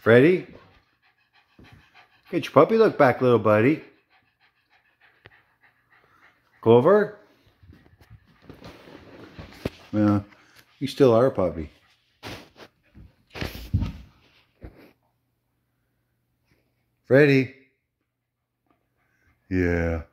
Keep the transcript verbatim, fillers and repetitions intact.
Freddie? Get your puppy look back, little buddy. Clover? Well, you still are a puppy. Freddie? Yeah.